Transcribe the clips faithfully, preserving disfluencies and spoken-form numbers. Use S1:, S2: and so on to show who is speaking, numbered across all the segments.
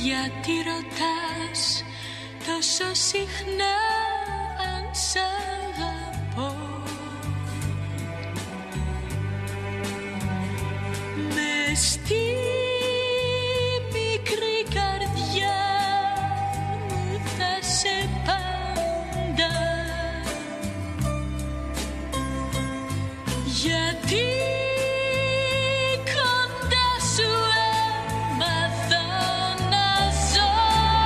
S1: Γιατί ρωτάς τόσο συχνά αν σ' αγαπώ? Μες στη μικρή καρδιά μου θα σε πάντα. Γιατί κοντά σου έμαθα να ζω.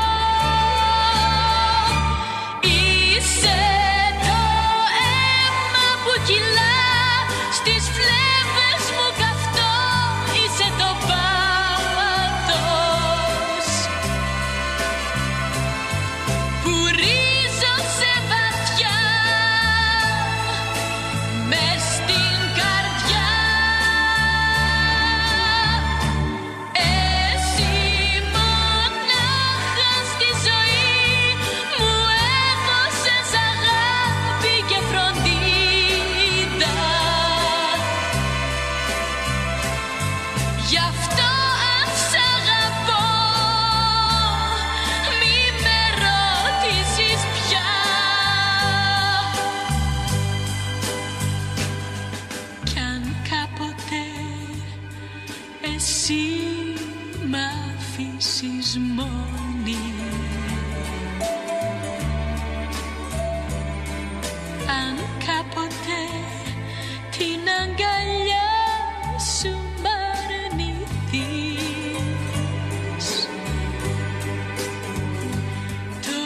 S1: Είσαι το αίμα που κυλά στις φλέβες μου καυτό. Είσαι το πάθος που ρίζωσε βαθιά μες στην καρδιά. Εσύ μονάχα στη ζωή μου έδωσες αγάπη και φροντίδα. Γι' αυτό αν σ' αγαπώ μη με ρωτήσεις πια. Κι αν κάποτε εσύ μ' αφήσεις μόνη, αν κάποτε την αγκαλιά σου μ' αρνηθείς, το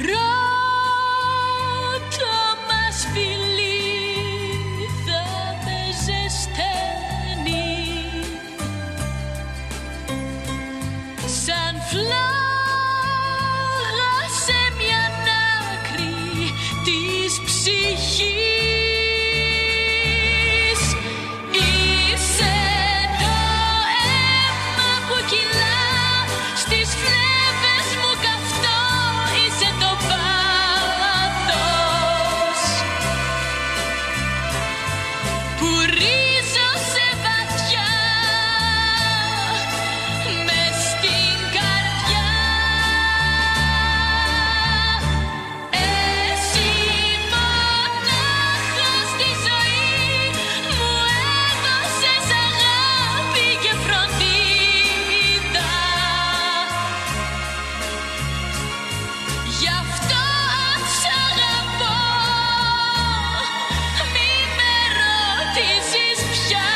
S1: πρώτο μας φιλί θα με ζεσταίνει σαν φλόγα σε μια άκρη της ψυχής. Είσαι το αίμα που κυλά στις φλέβες μου καυτό. Είσαι το πάθος που ρίζωσε βαθιά μες στην καρδιά. Εσύ μονάχα στη ζωή μου έδωσες αγάπη και φροντίδα. Γι' αυτό αν σ' αγαπώ μη με ρωτήσεις πια.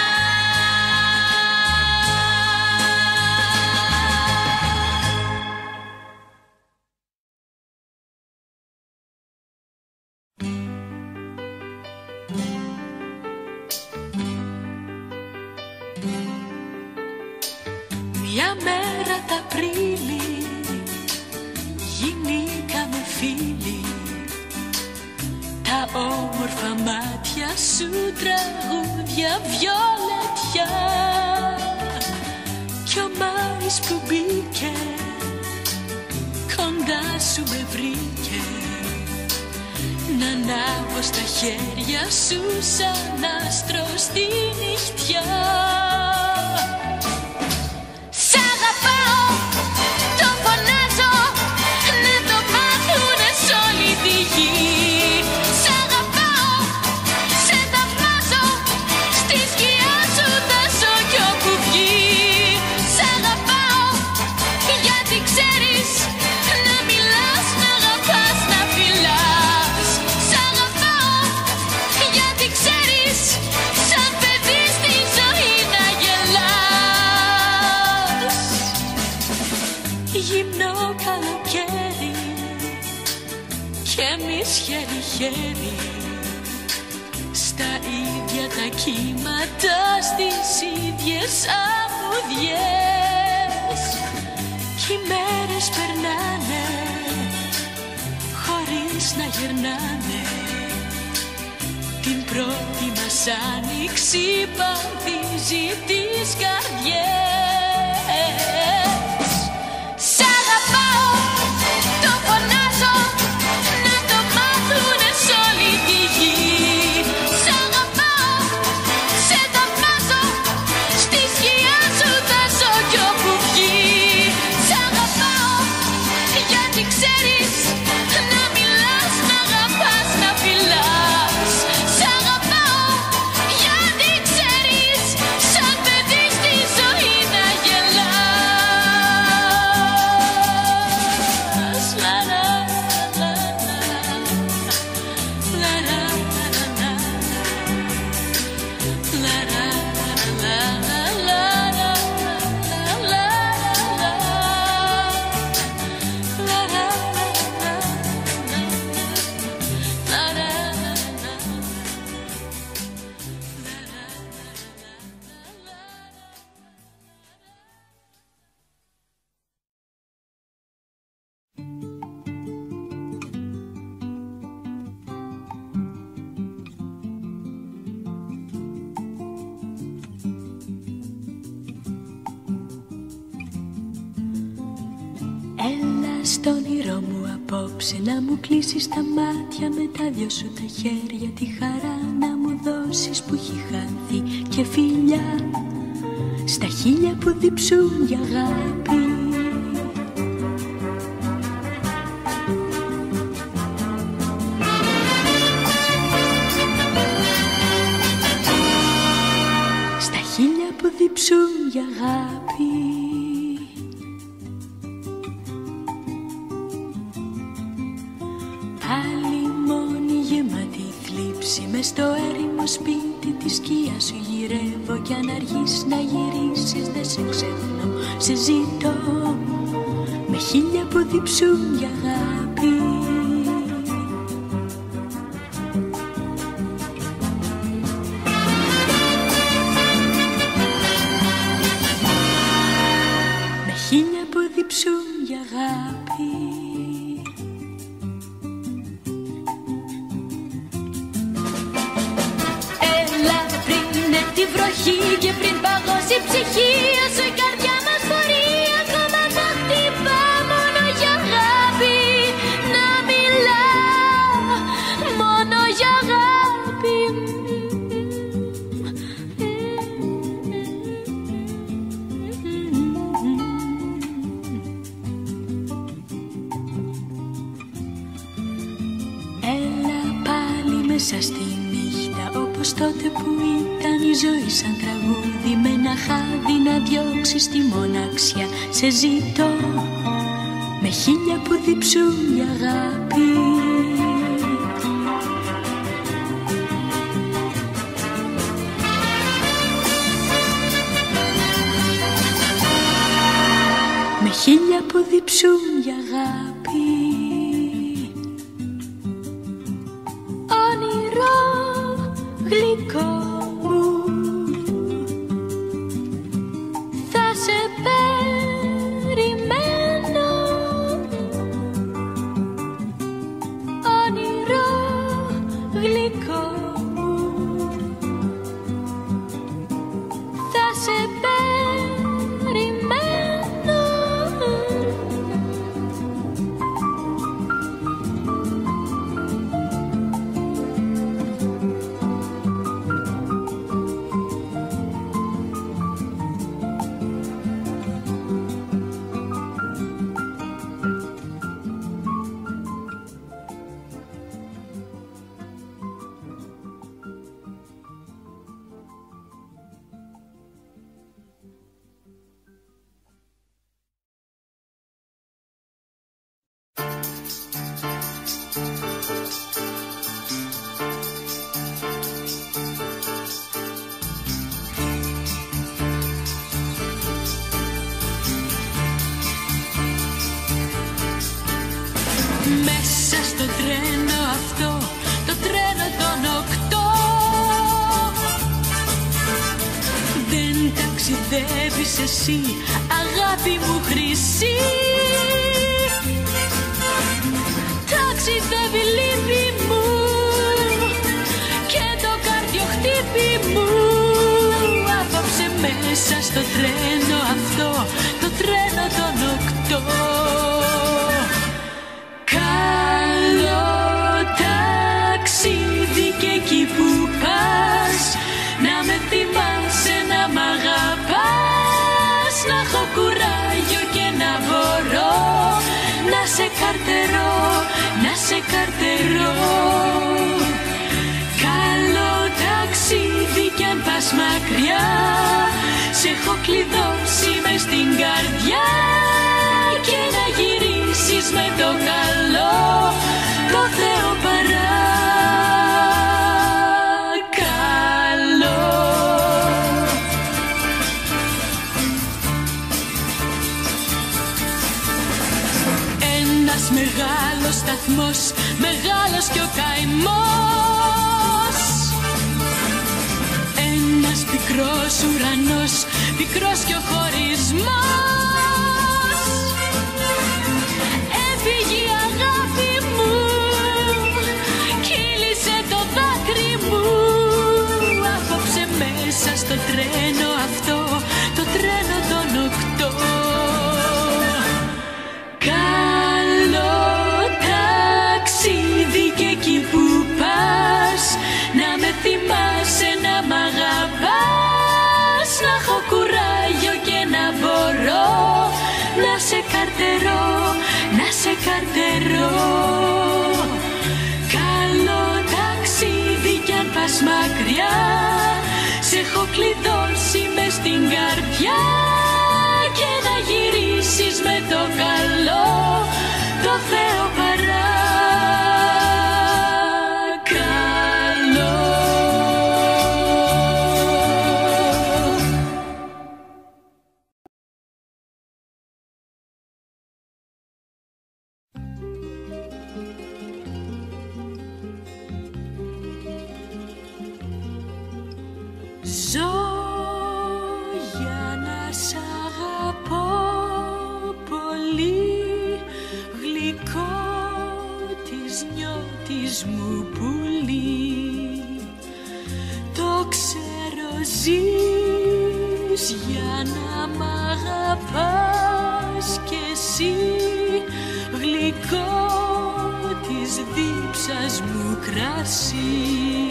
S1: Μια μέρα τ' Απρίλη γίνηκαμε φίλοι. Τα όμορφα μάτια σου τραγούδια βιολετιά κι ο Μάης που μπήκε κοντά σου με βρήκε να ανάβω στα χέρια σου σαν άστρο στη νυχτιά. Σ' αγαπάω, το φωνάζω, να το μάθουνε σ' όλη τη γη. Σ' αγαπάω, σε θαυμάζω, στη σκιά σου θα ζω κι όπου βγει. Σ' αγαπάω, γιατί ξέρεις να μιλάς, να αγαπάς, να φιλάς. Σ' αγαπάω, γιατί ξέρεις σαν παιδί στη ζωή να γελάς. Γυμνό καλοκαίρι κι εμείς χέρι-χέρι στα ίδια τα κύματα, στις ίδιες αμμουδιές. Κι οι μέρες περνάνε χωρίς να γυρνάνε. Την πρώτη μας άνοιξη παντίζει τις καρδιές. Σ' αγαπάω, το φωνάζω, να το μάθουνε σ' όλη τη γη. Σ' αγαπάω, σε θαυμάζω, στη σκιά σου θα ζω κι όπου βγει. Σ' αγαπάω. στο όνειρό μου απόψε να μου κλείσεις τα μάτια με τα δυο σου τα χέρια, τη χαρά να μου δώσεις που έχει χαθεί και φιλιά στα χείλια που διψούν για αγάπη. Στα χείλια που διψούν για αγάπη. Μες στο έρημο σπίτι τη σκιά σου γυρεύω κι αν αργείς να γυρίσεις δεν σε ξεχνώ, σε ζητώ με χείλια που διψούν για αγάπη. Με χείλια που διψούν για αγάπη. Τη βροχή και πριν παγώσει η ψυχή σου η καρδιά μας μπορεί ακόμα να χτυπά μόνο για αγάπη, να μιλά μόνο για αγάπη. Έλα πάλι μέσα στη νύχτα όπως τότε που ήταν η ζωή σαν τραγούδι, με ένα χάδι να διώξεις τη μοναξιά, σε ζητώ με χείλια που διψούν για αγάπη. Με χείλια που διψούν για αγάπη. Όνειρο γλυκό μου, θα σε περιμένω. Όνειρο γλυκό μου, θα σε περιμένω. Μέσα στο τρένο αυτό, το τρένο των οκτώ, δεν ταξιδεύεις εσύ, αγάπη μου χρυσή. Ταξιδεύει λύπη μου και το καρδιοχτύπη μου. Απόψε μέσα στο τρένο αυτό, το τρένο των οκτώ. Καλό ταξίδι και εκεί που πας, να με θυμάσαι, να μ' αγαπάς, να έχω κουράγιο και να μπορώ να σε καρτερώ, να σε καρτερώ. Καλό ταξίδι κι αν πας μακριά, σε έχω κλειδώσει μες στην καρδιά, και να γυρίσεις με το καλό, το Θεό παρακαλώ. Ένας μεγάλος σταθμός, μεγάλος κι ο καημός. Ένας πικρός ουρανός, πικρός κι ο χωρισμός. Έφυγε η αγάπη μου, κύλησε το δάκρυ μου. Απόψε μέσα στο τρένο αυτό, το τρένο των οκτώ. Καλό εκεί που πας, να με θυμάσαι, να μ' αγαπάς, να έχω κουράγιο και να μπορώ να σε καρτερώ, να σε καρτερώ. Καλό ταξίδι κι αν πας μακριά, σε έχω κλειδώσει μες στην καρδιά, και να γυρίσεις με το καλό, το Θεό παρακαλώ. Ζω για να σ' αγαπώ πολύ, γλυκό της νιώτης μου πουλί. Το ξέρω ζεις για να μ' αγαπάς κι εσύ, γλυκό της δίψας μου κρασί.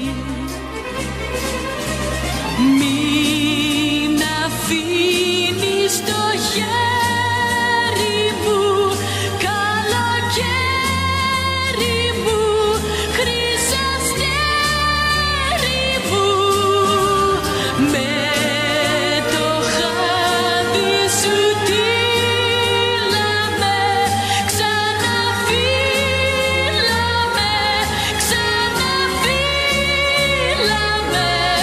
S1: Μην αφήνεις το χέρι μου, καλοκαίρι μου, χρυσαστέρι μου, με το χάδι σου τύλαμε, ξαναφύλαμε, ξαναφύλαμε.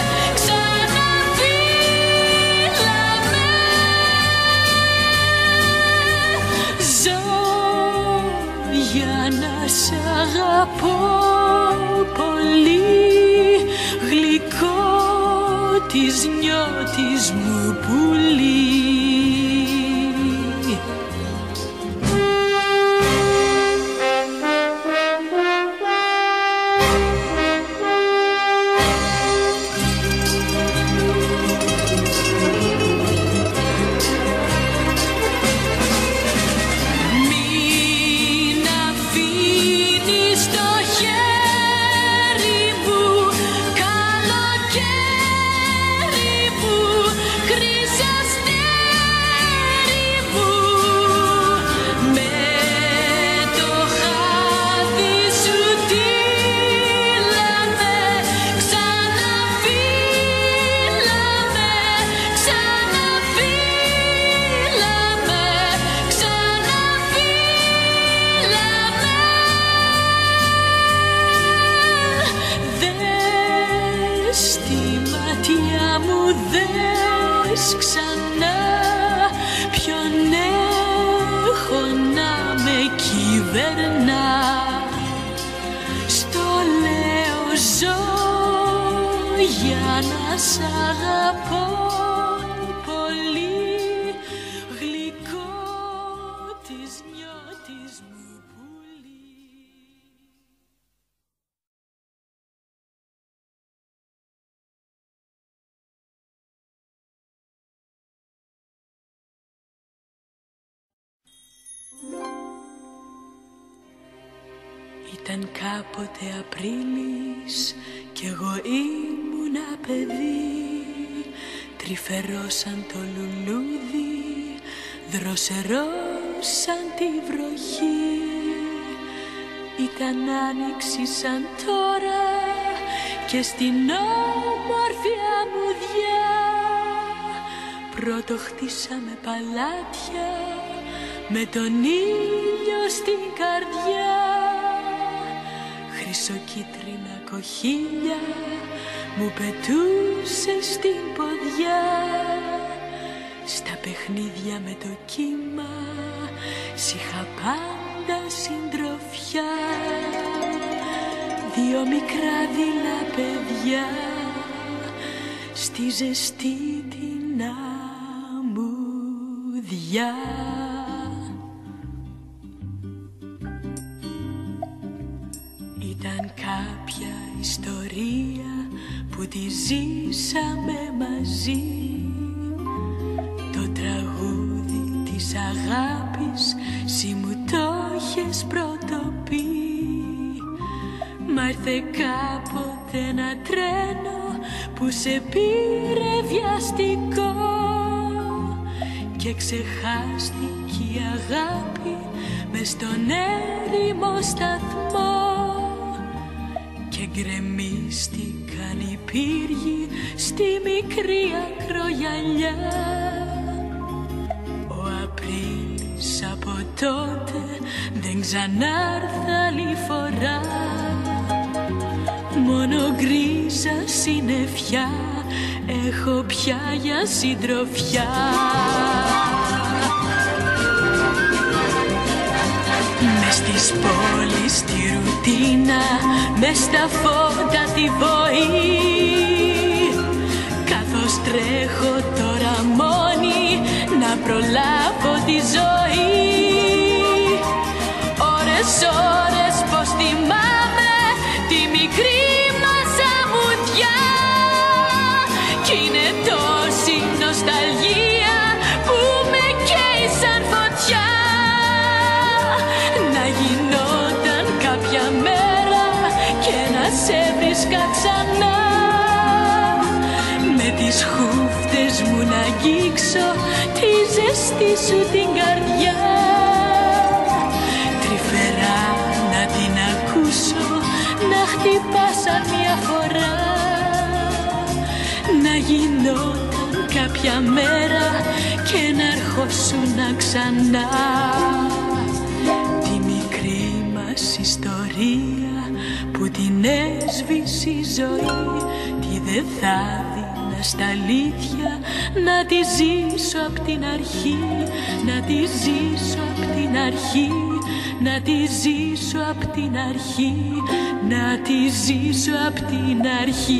S1: Σ' αγαπώ πολύ, γλυκό της νιώτης μου πουλί. Δες ξανά ποιον έχω να με κυβερνά. Στο λέω ζω για να σ' αγαπώ πολύ, γλυκό της νιώτης μου πουλί. Ήταν κάποτε Απρίλης κι εγώ ήμουνα παιδί, τρυφερό σαν το λουλούδι, δροσερό σαν τη βροχή. Ήταν άνοιξη σαν τώρα και στην όμορφη αμμουδιά πρώτο χτίσαμε παλάτια με τον ήλιο στην καρδιά. Χρυσοκίτρινα κοχύλια μου πετούσε στην ποδιά, στα παιχνίδια με το κύμα σ' είχα πάντα συντροφιά. Δύο μικρά δειλά παιδιά στη ζεστή την αμμουδιά. Ήταν κάποια ιστορία που τη ζήσαμε μαζί, το τραγούδι της αγάπης σύ μου το έχεις πρωτοπεί. Μα ήρθε κάποτε ένα τρένο που σε πήρε βιαστικό και ξεχάστηκε η αγάπη μες στον έρημο σταθμό και γκρεμίστηκαν οι πύργοι στη μικρή ακρογιαλιά. Ο Απρίλης από τότε δεν ξανάρθα άλλη φορά, μόνο γκρίζα συννεφιά έχω πια για συντροφιά. Μες της πόλης τη ρουτίνα, μες στα φώτα τη βοή, καθώς τρέχω τώρα μόνη να προλάβω τη ζωή. Ώρες, ώρες πως θυμάμαι τη μικρή μας αμμουδιά κι είναι τόση νοσταλγία που με καίει σαν φωτιά. Να γινόταν κάποια μέρα και να σε βρίσκα ξανά, με τις χούφτες μου να αγγίξω τη ζεστή σου την καρδιά, τρυφερά να την ακούσω να χτυπά σαν μια φορά. Να γινόταν κάποια μέρα και να ερχόσουν ξανά τη μικρή μας ιστορία που την έσβησε η ζωή. Τι δεν θα δίνα στα αλήθεια να τη ζήσω απ' την αρχή, να τη ζήσω απ' την αρχή, να τη ζήσω απ' την αρχή, να τη ζήσω απ' την αρχή.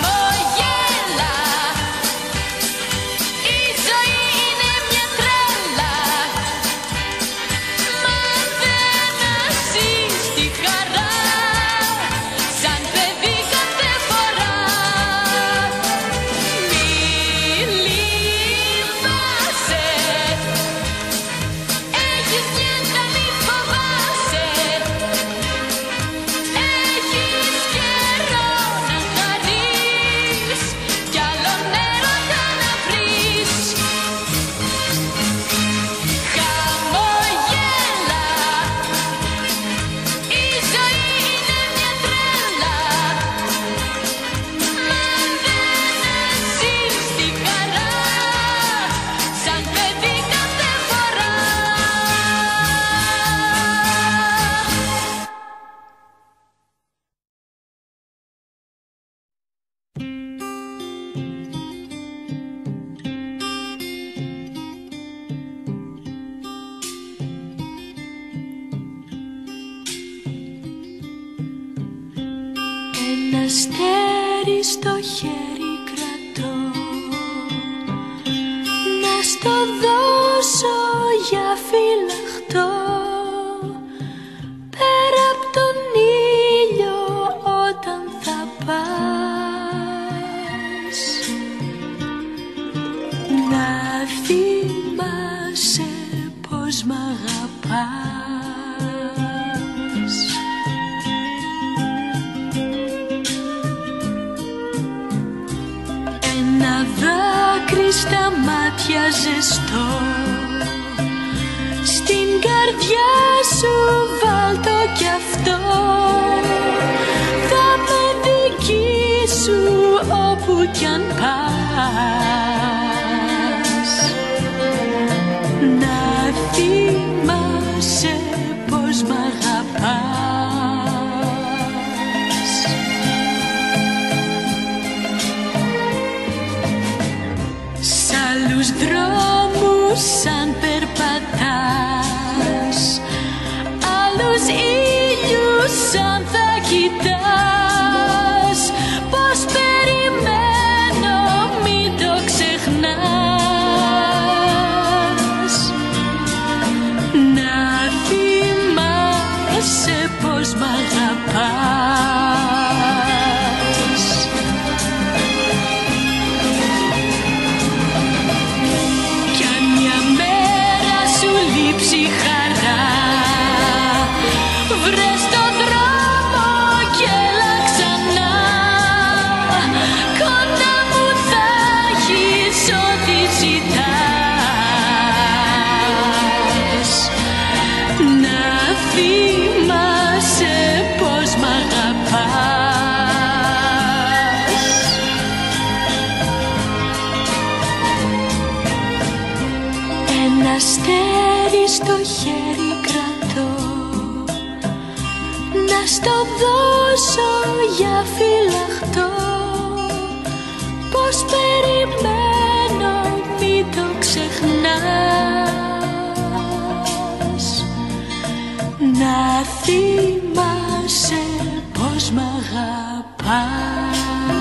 S2: Η ζωή είναι μια τρέλα.
S1: θυμάσαι πως μ' αγαπάς. Ένα δάκρυ στα μάτια ζεστό, στην καρδιά σου βάλτο κι αυτό. Θα με δική σου όπου κι αν πας. Να θυμάσαι πως μ' αγαπάς. Σ' άλλους δρόμους σαν περπατάς, άλλους ήλιους σαν θα κοιτάς. Πως περιμένω μην το ξεχνάς. Να θυμάσαι πως μ' αγαπάς. Κι αν μια μέρα σου λείψει χαρά, βρες το δρόμο κι έλα ξανά. Κοντά μου θα έχεις ό,τι ζητάς. Να θυμάσαι πως μ' αγαπάς. Ένα αστέρι στο χέρι κρατώ, να στο δώσω για φυλαχτό. Πως περιμένω μην το ξεχνάς. Να θυμάσαι πως μ' αγαπάς.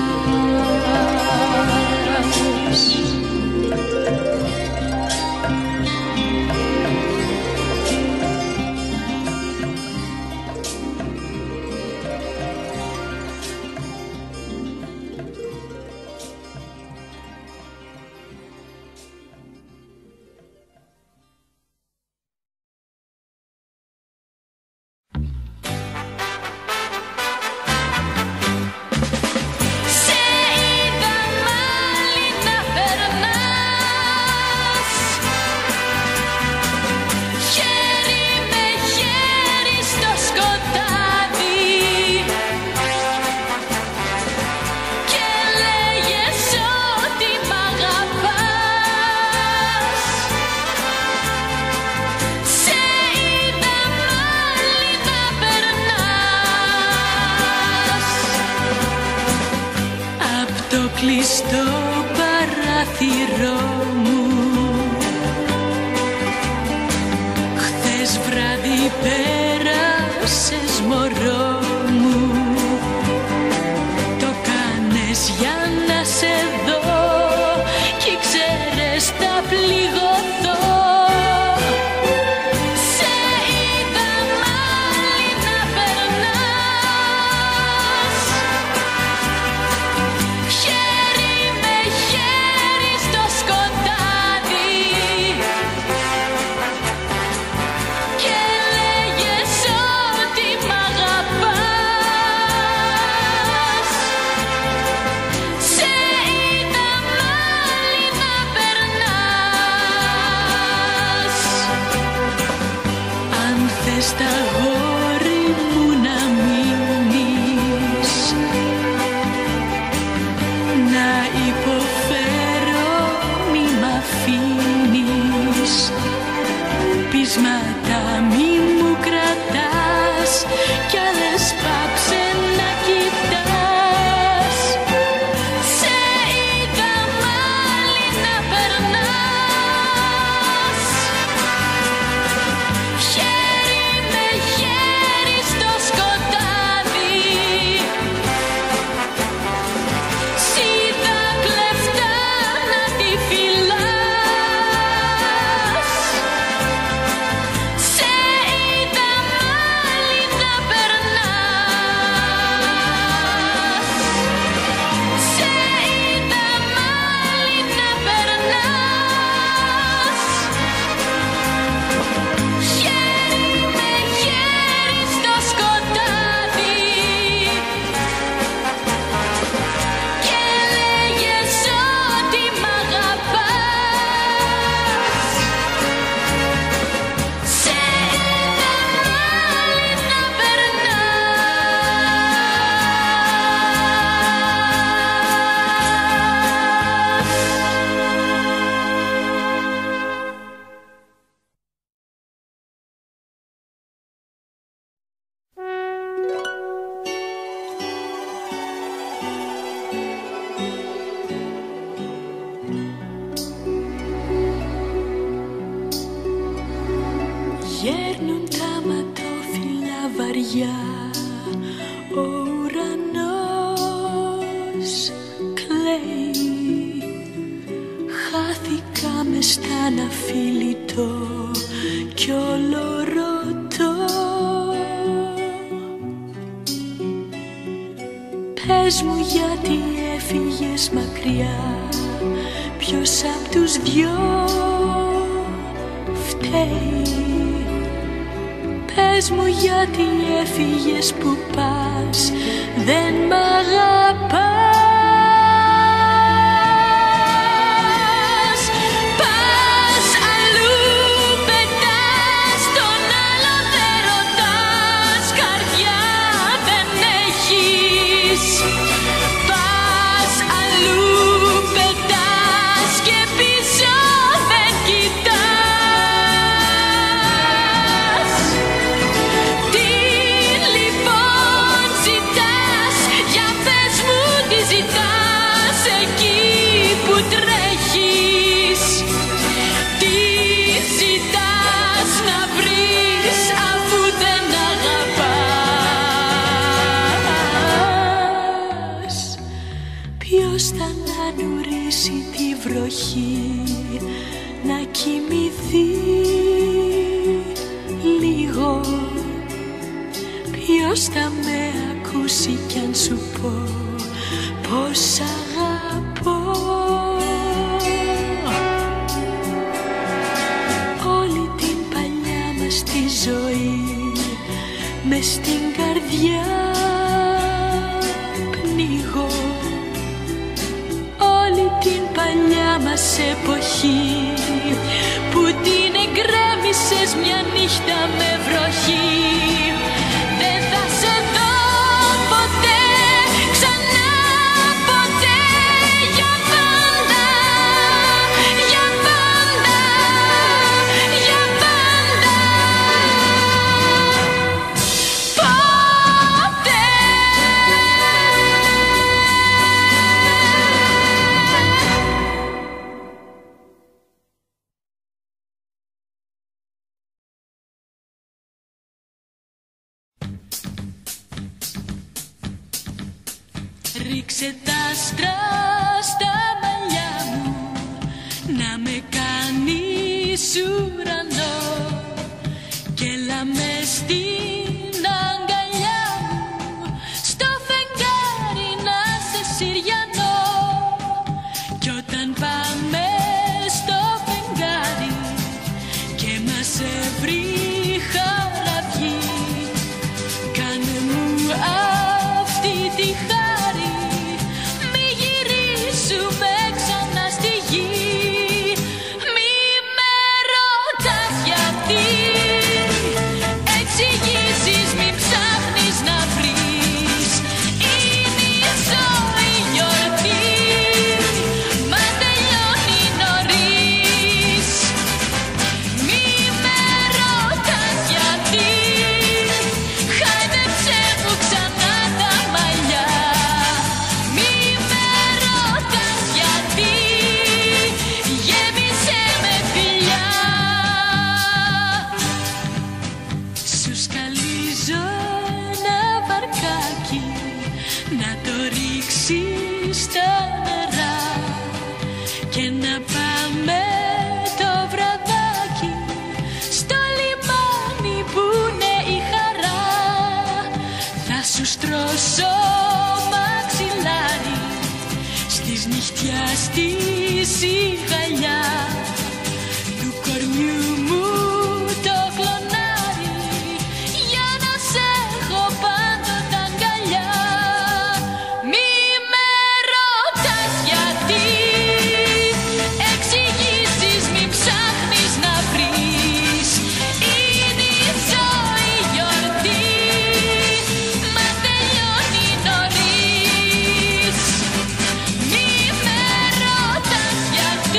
S1: Κλειστό παράθυρό μου, χθες βράδυ πέρασες μωρό μου. Το κάνες για να σε δω κι ήξερες θα πληγωθώ. Σε είδα μάλι να περνάς, χέρι με χέρι στο σκοτάδι, και λέγες ότι μ' αγαπάς. Σε είδα μάλι να περνάς, Γέρνουν τα ματόφυλλα βαριά, ο ουρανός κλαίει. Χάθηκα μες στα αναφίλητο κι όλο ρωτώ. Πες μου γιατί έφυγες μακριά, ποιος απ' τους δυο φταίει. Πες μου γιατί έφυγες που πας, δεν μ' αγαπάς. Πας αλλού, πετάς, τον άλλο δεν ρωτάς, καρδιά δεν έχεις. Πας αλλού, πετάς και πίσω δεν κοιτάς. Τι λοιπόν ζητάς, για πες μου τι ζητάς εκεί που τρέχεις. Τι ζητάς να βρεις αφού δεν αγαπάς. Ποιος θα ανανουρίσει τη βροχή, να κοιμηθεί λίγο. Ποιος θα με ακούσει κι αν σου πω πως αγαπώ. Όλη την παλιά μας τη ζωή μες στην καρδιά πνίγω. Όλη την παλιά μας εποχή που την εγκρέμισες μια νύχτα με βροχή. Δεν θα σε δω ποτέ, ξανά ποτέ, για πάντα, για πάντα, για πάντα. Ποτέ. Ρίξε τα άστρα στα μαλλιά μου, να με κάνεις ουρανό, κι έλα μες στην αγκαλιά μου, στο φεγγάρι να σε συριανώ. Κι όταν πάμε στο φεγγάρι και μας ευρύ χαραυγή, κάνε μου αυτή τη χάρη, μη γυρίσουμε ξανά στη γη. Μη με ρωτάς γιατί, εξηγήσεις μην ψάχνεις να βρεις. Είναι η ζωή γιορτή, μα τελειώνει νωρίς. Μη με ρωτάς γιατί, χάιδεψε μου ξανά τα μαλλιά. Μη με ρωτάς γιατί, γέμισε με φιλιά. Σου σκαλίζω ένα βαρκάκι, να το ρίξεις στα νερά και να πάμε το βραδάκι στο λιμάνι που είναι η χαρά. Θα σου στρώσω μαξιλάρι στις νυχτιά στη σιγαλιά του κορμιού μου το κλονάρι, για να σε έχω πάντοτε αγκαλιά. Μη με ρωτάς γιατί, εξηγήσεις μην ψάχνεις να βρεις. Είναι η ζωή γιορτή, μα τελειώνει νωρίς. Μη με ρωτάς γιατί,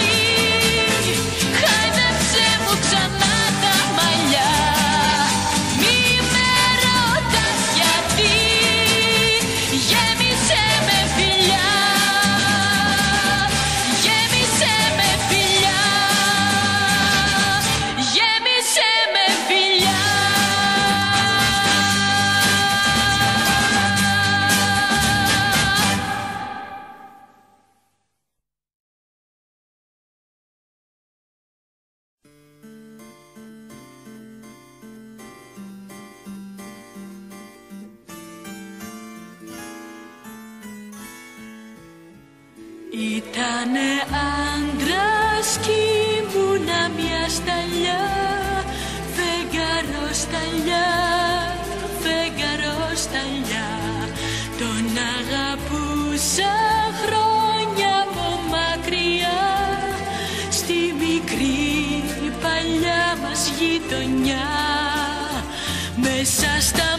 S1: Ήτανε άντρας κι ήμουνα μια σταλιά, φεγγαρό σταλιά, φεγγαρό σταλιά. Τον αγαπούσα χρόνια μου μακριά, στη μικρή παλιά μας γειτονιά, μέσα στα